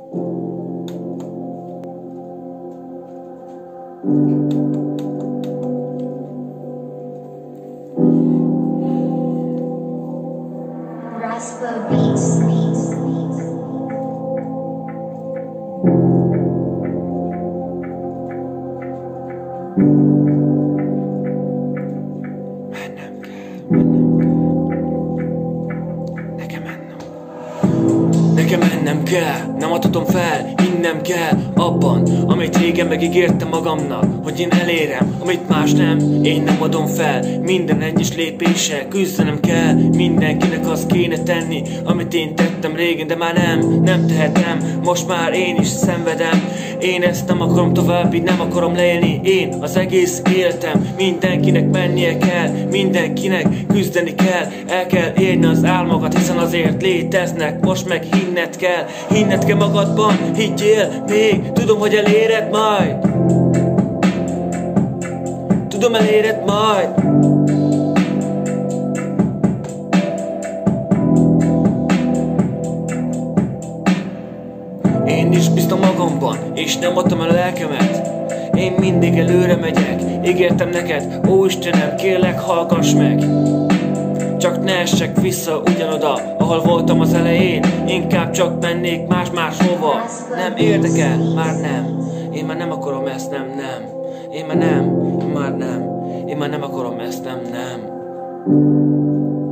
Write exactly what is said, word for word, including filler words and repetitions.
Raspa Beats, Beats, Beats. Mennem kell, mennem kell. Nekem mennem. Nekem mennem kell, nem adhatom fel, hinnem kell abban, amit régen megígértem magamnak, hogy én elérem, amit más nem, én nem adom fel. Minden egyes lépéssel küzdenem kell, mindenkinek azt kéne tenni, amit én tettem régen, de már nem, nem tehetem, most már én is szenvedem. Én ezt nem akarom tovább, így nem akarom leélni, én az egész életem. Mindenkinek mennie kell, mindenkinek küzdeni kell, el kell érni az álmokat, hiszen azért léteznek, most meg hinned kell, hinned kell magadban, higgyél még, tudom, hogy eléred majd. Tudom, eléred majd. Én is bíztam magamban, és nem adtam el a lelkemet. Én mindig előre megyek, ígértem neked, ó Istenem, kérlek, hallgass meg. Csak ne essek vissza ugyanoda, ahol voltam az elején. Inkább csak mennék más-máshova. Nem érdekel, már nem. Én már nem akarom ezt, nem, nem. Én már nem, én már nem. Én már nem akarom ezt, nem, nem.